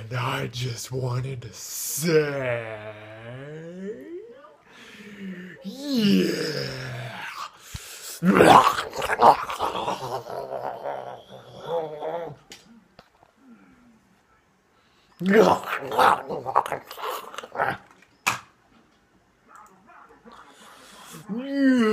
And I just wanted to say, yeah. Yeah.